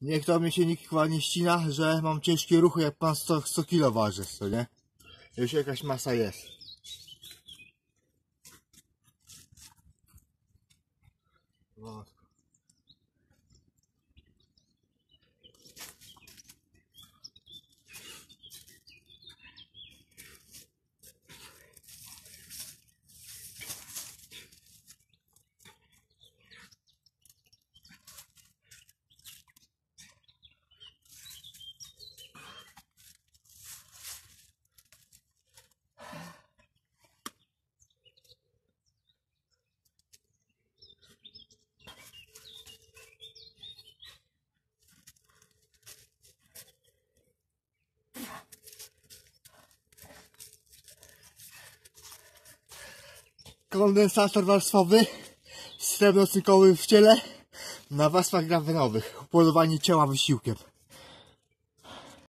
Niech to mnie się nikt nie ścina, że mam ciężkie ruchy, jak pan 100 kg waży, co nie? Już jakaś masa jest. No. Kondensator warstwowy, srebrno-cynkowy w ciele, na warstwach grafenowych, upolowanie ciała wysiłkiem.